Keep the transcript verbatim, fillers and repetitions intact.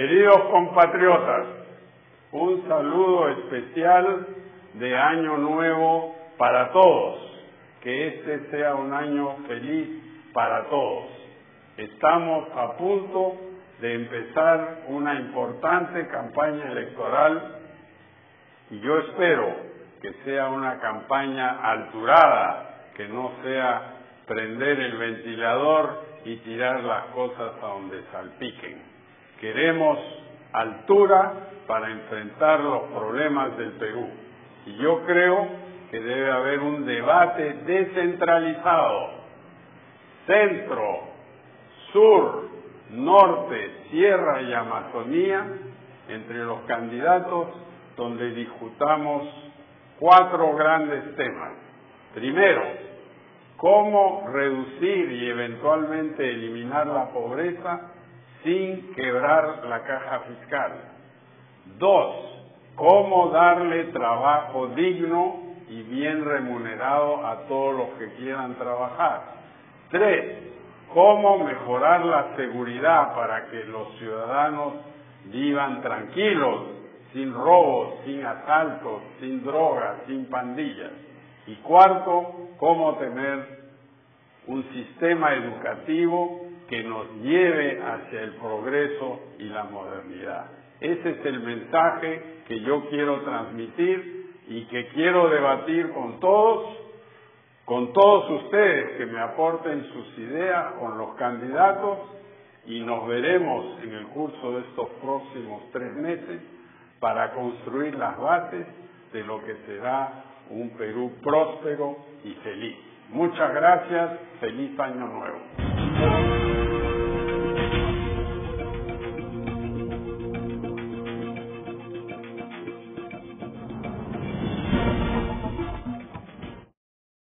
Queridos compatriotas, un saludo especial de Año Nuevo para todos. Que este sea un año feliz para todos. Estamos a punto de empezar una importante campaña electoral y yo espero que sea una campaña alturada, que no sea prender el ventilador y tirar las cosas a donde salpiquen. Queremos altura para enfrentar los problemas del Perú. Y yo creo que debe haber un debate descentralizado. Centro, sur, norte, sierra y Amazonía, entre los candidatos, donde discutamos cuatro grandes temas. Primero, cómo reducir y eventualmente eliminar la pobreza sin quebrar la caja fiscal. Dos, cómo darle trabajo digno y bien remunerado a todos los que quieran trabajar. Tres, cómo mejorar la seguridad para que los ciudadanos vivan tranquilos, sin robos, sin asaltos, sin drogas, sin pandillas. Y cuarto, cómo tener un sistema educativo que nos lleve hacia el progreso y la modernidad. Ese es el mensaje que yo quiero transmitir y que quiero debatir con todos, con todos ustedes que me aporten sus ideas, con los candidatos, y nos veremos en el curso de estos próximos tres meses para construir las bases de lo que será un Perú próspero y feliz. Muchas gracias, feliz año nuevo.